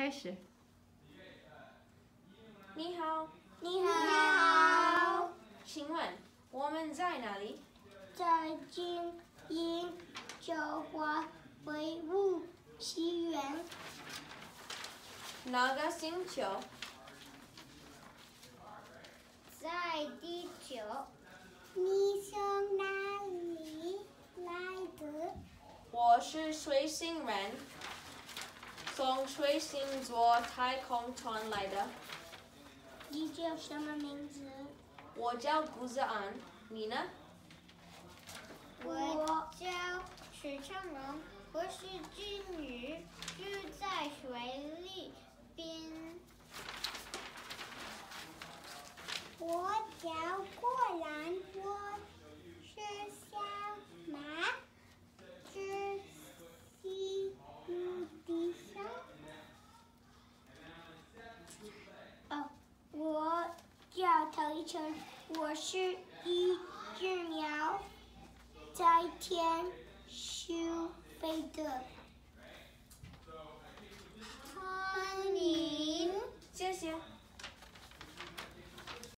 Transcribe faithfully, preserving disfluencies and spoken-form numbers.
开始。你好， 你好， 请问我们在哪里？ 在金银九华维物起源。 哪个星球？ 在地球。你从哪里来的？ 我是水星人，从水星座太空船来的。 你叫什么名字？ 我叫顾子安，你呢？ 我叫许昌荣，我是金鱼，住在水里边。我叫果兰，我是小马，住西陆地上。哦，我叫陶一成，我是一只鸟，在天上飞的。